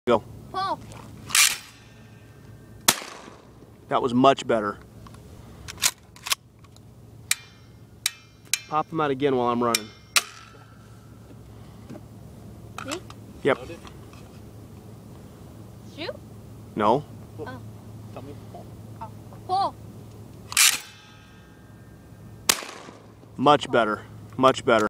Go. Pull. That was much better. Pop them out again while I'm running. Me? Yep. Shoot? No. Oh. Tell me. Oh. Pull. Much better. Much better.